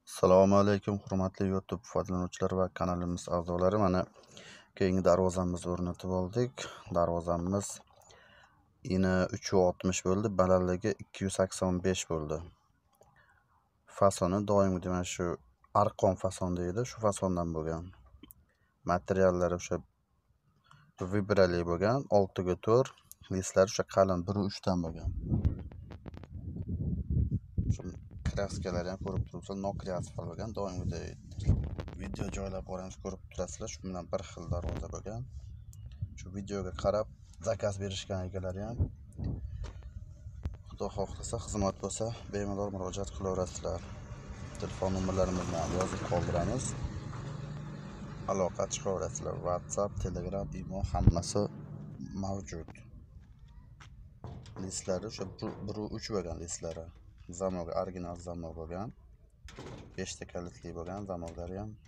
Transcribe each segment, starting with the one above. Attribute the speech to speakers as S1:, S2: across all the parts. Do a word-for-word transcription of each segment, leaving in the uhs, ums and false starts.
S1: Assalomu alaykum, hurmatli YouTube foydalanuvchilari va kanalimiz a'zolari. Mana keyingi darvozamizni o'rnatib oldik. Darvozamiz eni uch yuz oltmish bo'ldi, balandligi ikki yuz sakson besh bo'ldi. Fasoni doimgidek mana shu arqon fason deydi, shu fasondan bo'lgan. Materiallari o'sha vibrali bo'lgan, oltiga to'rt, lislari o'sha qalin bir uch dan bo'lgan. Kraskalari ham ko'rib turibsizlar, nokli asfalt bo'lgan, doimgidek video joylab boramiz, ko'rib turasizlar. Shu bilan bir xil darvoza bo'lgan. Shu videoga qarab zakaz berishgan egalari ham Xudo xohlasa xizmat bo'lsa bemalol murojaat qilaverasizlar. Telefon nomerlarimizni ham yozib qoldiramiz. Aloqa chiqaverasizlar. WhatsApp, Telegram, imo hammasi mavjud. Lislari o'sha bir uch bo'lgan lislari. Zamok original zamok bo'lgan. besh ta kalitli bo'lgan zamoklari ham.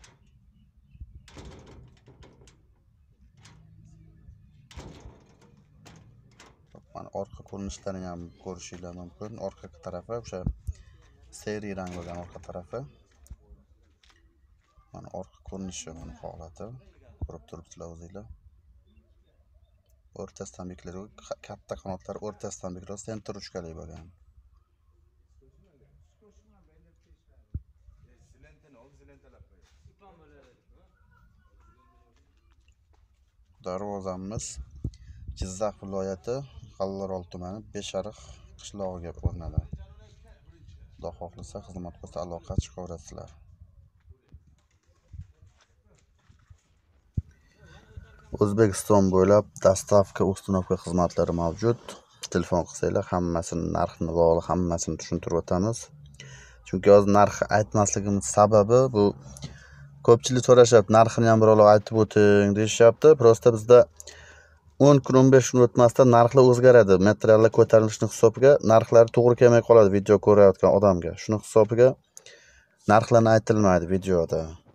S1: Mana orqa ko'rinishlarini ham ko'rishingiz mumkin. Orqa tarafi o'sha seri rang bo'lgan orqa tarafi. Mana orqa ko'rinishi, mana holati. Ko'rib turibsizlar o'zingizlar. O'rtasidan beklari, katta qanotlar o'rtasidan beklari, senter uchkali bo'lgan. Darvozamiz Jizzax viloyati G'allarol tumani Beshariq qishlog'iga o'rnadi. Xudo xohlasa xizmat bo'lsa aloqa chiqaverasizlar. O'zbekiston bo'ylab dostavka, uстановка xizmatlari mavjud. Telefon qilsanglar hammasini, narxni, bog'li hammasini tushuntirib o'tamiz. Chunki hozir narxi aytmasligimiz sababi bu ko'pchilik so'rashyapti, narxini ham birovlar aytib o'ting deyishyapti. Prosta bizda o'n kun o'n besh kun o'tmasdan narxlar o'zgaradi. Materiallar ko'tarilishini hisobiga narxlari to'g'ri kelmay qoladi video ko'rayotgan odamga. Shuni hisobiga narxlarni aytilmaydi videoda.